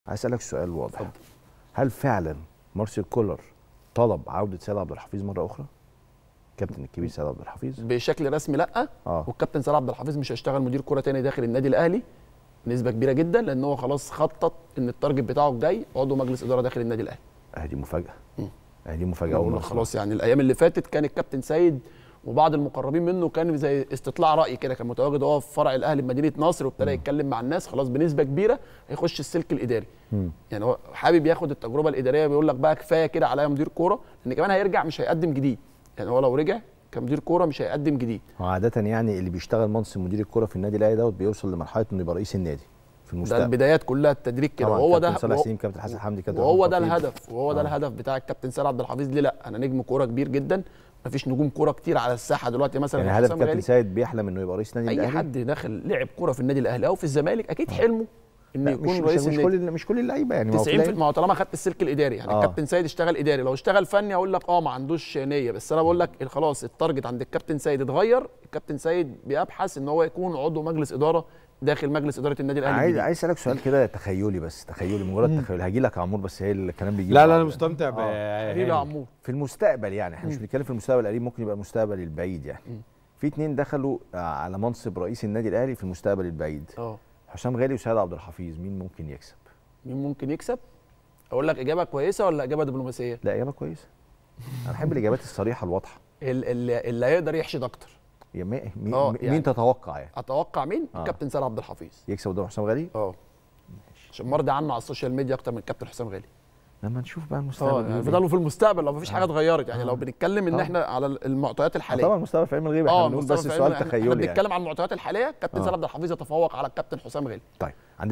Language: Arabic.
عايز اسالك سؤال واضح. اتفضل. هل فعلا مارسيل كولر طلب عوده سيد عبد الحفيظ مره اخرى؟ كابتن الكبير سيد عبد الحفيظ بشكل رسمي لا. والكابتن سيد عبد الحفيظ مش هيشتغل مدير كره تاني داخل النادي الاهلي بنسبه كبيره جدا، لان هو خلاص خطط ان التارجت بتاعه الجاي عضو مجلس اداره داخل النادي الاهلي. دي مفاجاه. دي مفاجاه خلاص، يعني الايام اللي فاتت كان الكابتن سيد وبعض المقربين منه كان زي استطلاع راي كده، كان متواجد هو في فرع الاهلي بمدينه نصر وابتدى يتكلم مع الناس. خلاص بنسبه كبيره هيخش السلك الاداري. يعني هو حابب ياخد التجربه الاداريه، بيقول لك بقى كفايه كده عليا مدير كوره، لان كمان هيرجع مش هيقدم جديد. يعني هو لو رجع كمدير كوره مش هيقدم جديد. هو عاده يعني اللي بيشتغل منصب مدير الكوره في النادي الاهلي دوت بيوصل لمرحله انه يبقى رئيس النادي في المستقبل. ده البدايات كلها التدريج كده، وهو ده كابتن صالح سليم، كابتن حسن حمدي، كابتن وهو ده الهدف، وهو ده الهدف بتاع الكابتن سيد عبد الحفيظ. ليه لا؟ انا نجم كوره كبير جدا، مفيش نجوم كوره كتير على الساحه دلوقتي. مثلا يعني هدف كابتن سيد بيحلم انه يبقى رئيس النادي الاهلي. اي حد داخل لعب كوره في النادي الاهلي او في الزمالك اكيد حلمه انه يكون رئيس النادي. مش كل اللعيبه يعني 90%. ما هو طالما خدت السلك الاداري يعني الكابتن سيد اشتغل اداري، لو اشتغل فني اقول لك ما عندوش نيه، بس انا بقول لك خلاص التارجت عند الكابتن سيد اتغير. الكابتن سيد بيبحث ان هو يكون عضو مجلس اداره داخل مجلس اداره النادي الاهلي. عايز اسالك سؤال كده تخيلي، بس تخيلي مجرد تخيلي. هاجي لك يا عمور، بس هي الكلام بيجي. لا انا مستمتع حبيبي يا عمور. في المستقبل يعني احنا مش بنتكلم في المستقبل القريب، ممكن يبقى المستقبل البعيد. يعني في اتنين دخلوا على منصب رئيس النادي الاهلي في المستقبل البعيد. حسام غالي وسيد عبد الحفيظ، مين ممكن يكسب؟ مين ممكن يكسب؟ اقول لك اجابه كويسه ولا اجابه دبلوماسيه؟ لا اجابه كويسه. انا بحب الاجابات الصريحه الواضحه. اللي هيقدر يحشد اكتر. مين تتوقع يعني؟ اتوقع مين؟ الكابتن سيد عبد الحفيظ يكسب قدام حسام غالي؟ عشان مرضي عنه على السوشيال ميديا اكتر من الكابتن حسام غالي. لما نشوف بقى المستقبل. يعني فضلوا في المستقبل لو مفيش حاجه اتغيرت. يعني لو بنتكلم ان احنا على المعطيات الحاليه. طبعا المستقبل في علم الغيب، احنا بنقول بس سؤال تخيلي. احنا بنتكلم على المعطيات الحاليه. الكابتن سيد عبد الحفيظ يتفوق على الكابتن حسام غالي. طيب